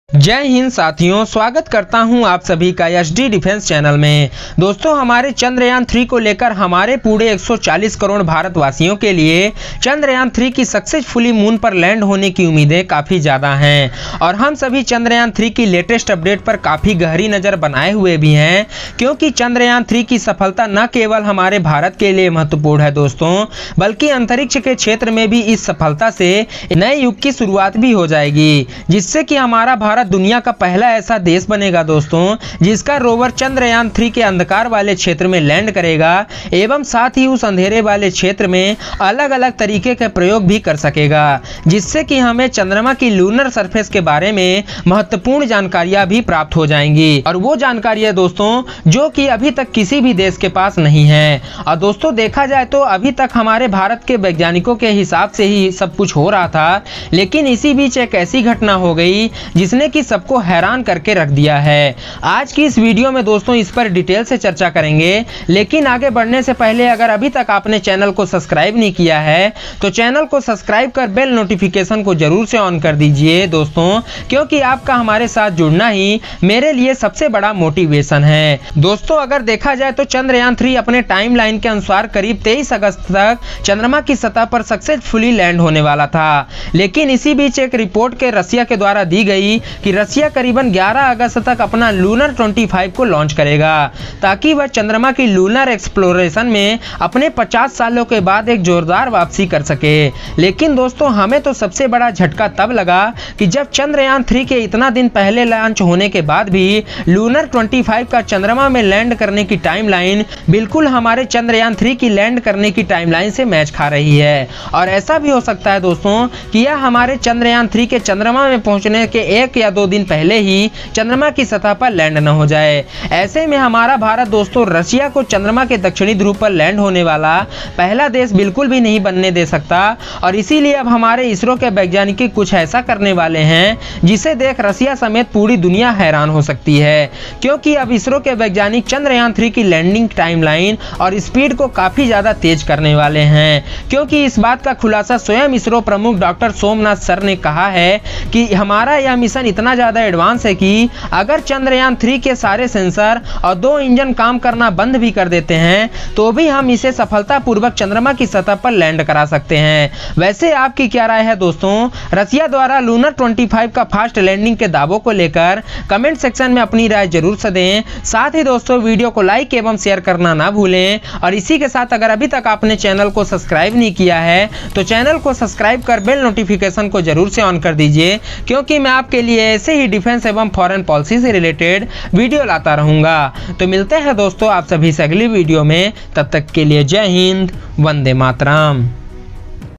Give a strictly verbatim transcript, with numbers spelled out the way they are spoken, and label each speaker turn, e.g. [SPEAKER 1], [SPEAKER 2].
[SPEAKER 1] जय हिंद साथियों, स्वागत करता हूं आप सभी का एच डी डिफेंस चैनल में। दोस्तों, हमारे चंद्रयान थ्री को लेकर हमारे पूरे एक सौ चालीस करोड़ भारतवासियों के लिए चंद्रयान थ्री की सक्सेसफुली मून पर लैंड होने की उम्मीदें काफ़ी ज़्यादा हैं और हम सभी चंद्रयान थ्री की लेटेस्ट अपडेट पर काफ़ी गहरी नज़र बनाए हुए भी हैं, क्योंकि चंद्रयान थ्री की सफलता न केवल हमारे भारत के लिए महत्वपूर्ण है दोस्तों, बल्कि अंतरिक्ष के क्षेत्र में भी इस सफलता से नए युग की शुरुआत भी हो जाएगी, जिससे कि हमारा भारत दुनिया का पहला ऐसा देश बनेगा दोस्तों, जिसका रोवर चंद्रयान थ्री के अंधकार वाले क्षेत्र में लैंड करेगा एवं साथ ही उस अंधेरे वाले क्षेत्र में अलग अलग तरीके के प्रयोग भी कर सकेगा, जिससे कि हमें चंद्रमा की लूनर सरफेस के बारे में महत्वपूर्ण जानकारियां भी प्राप्त हो जाएंगी। और वो जानकारियां दोस्तों जो कि अभी तक किसी भी देश के पास नहीं है। और दोस्तों, देखा जाए तो अभी तक हमारे भारत के वैज्ञानिकों के हिसाब से ही सब कुछ हो रहा था, लेकिन इसी बीच एक ऐसी घटना हो गई जिसने कि सबको हैरान करके रख दिया है। आज की इस वीडियो में दोस्तों इस पर डिटेल से चर्चा करेंगे, लेकिन आगे बढ़ने से पहले अगर अभी तक आपने चैनल को सब्सक्राइब नहीं किया है तो चैनल को सब्सक्राइब कर बेल नोटिफिकेशन को जरूर से ऑन कर दीजिए दोस्तों, क्योंकि आपका हमारे साथ जुड़ना ही मेरे लिए सबसे बड़ा मोटिवेशन है। दोस्तों, अगर देखा जाए तो चंद्रयान थ्री अपने टाइमलाइन के अनुसार करीब तेईस अगस्त तक चंद्रमा की सतह पर सक्सेसफुली लैंड होने वाला था, लेकिन इसी बीच एक रिपोर्ट के रसिया के द्वारा दी गई कि रसिया करीबन ग्यारह अगस्त तक अपना लूनर पच्चीस को लॉन्च करेगा, ताकि वह चंद्रमा की लूनर एक्सप्लोरेशन में अपने पचास सालों के बाद एक जोरदार वापसी कर सके। लेकिन दोस्तों, हमें तो सबसे बड़ा झटका तब लगा कि जब चंद्रयान थ्री के इतना दिन पहले लॉन्च होने के बाद भी लूनर पच्चीस का चंद्रमा में लैंड करने की टाइमलाइन बिल्कुल हमारे चंद्रयान थ्री की लैंड करने की टाइमलाइन से मैच खा रही है। और ऐसा भी हो सकता है दोस्तों कि यह हमारे चंद्रयान थ्री के चंद्रमा में पहुंचने के एक या दो दिन पहले ही चंद्रमा की सतह पर लैंड न हो जाए। ऐसे में हमारा भारत दोस्तों रसिया को चंद्रमा के दक्षिणी ध्रुव पर लैंड होने वाला पहला देश बिल्कुल भी नहीं बनने दे सकता। और इसीलिए अब हमारे इसरो के वैज्ञानिक कुछ ऐसा करने वाले हैं जिसे देख रसिया समेत पूरी दुनिया हैरान हो सकती है, क्योंकि अब इसरो के वैज्ञानिक चंद्रयान थ्री की लैंडिंग टाइमलाइन और स्पीड को काफी ज्यादा तेज करने वाले हैं, क्योंकि इस बात का खुलासा स्वयं इसरो प्रमुख डॉक्टर सोमनाथ सर ने कहा है कि हमारा यह मिशन इतना ज्यादा एडवांस है कि अगर चंद्रयान थ्री के सारे सेंसर और दो इंजन काम करना बंद भी कर देते हैं तो भी हम इसे सफलतापूर्वक चंद्रमा की सतह पर लैंड करा सकते हैं। वैसे आपकी क्या राय है दोस्तों? रसिया द्वारा लूनर पच्चीस का फास्ट लैंडिंग के दावों को लेकर कमेंट सेक्शन में अपनी राय जरूर से दें। साथ ही दोस्तों, वीडियो को लाइक एवं शेयर करना ना भूलें। और इसी के साथ अगर अभी तक आपने चैनल को सब्सक्राइब नहीं किया है तो चैनल को सब्सक्राइब कर बेल नोटिफिकेशन को जरूर से ऑन कर दीजिए, क्योंकि मैं आपके लिए ऐसे ही डिफेंस एवं फॉरेन पॉलिसी से रिलेटेड वीडियो लाता रहूंगा। तो मिलते हैं दोस्तों आप सभी से अगली वीडियो में, तब तक के लिए जय हिंद, वंदे मातरम।